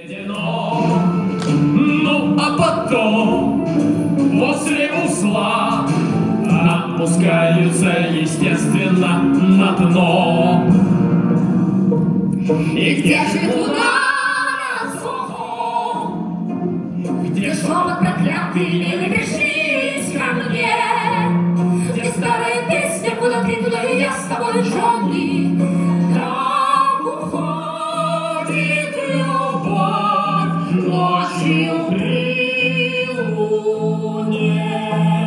Ну, а потом после узла опускаются, естественно, на дно. И где же луна над Сохом? Где шепот проклятый, не пришли ко мне? Где старая песня, куда ты, туда и я с тобой, Джонни? Там уходит любовь ночью при луне.